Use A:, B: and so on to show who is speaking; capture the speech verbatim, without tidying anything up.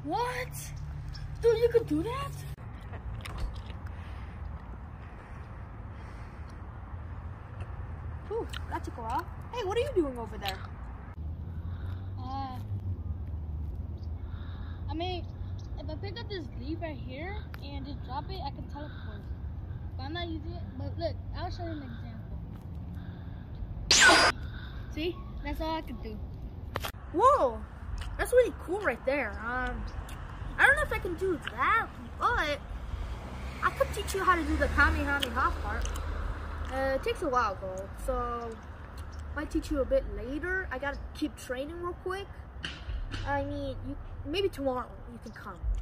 A: What? Dude, you could do that? Ooh, that took a while. Hey, what are you doing over there?
B: Uh, I mean, if I pick up this leaf right here and just drop it, I can teleport. But I'm not using it. But look, I'll show you an example. See? That's all I can do.
A: Whoa, that's really cool right there. Um, I don't know if I can do that, but I could teach you how to do the Kamehameha part. Uh, it takes a while though, so might teach you a bit later. I gotta keep training real quick. I mean, you maybe tomorrow you can come.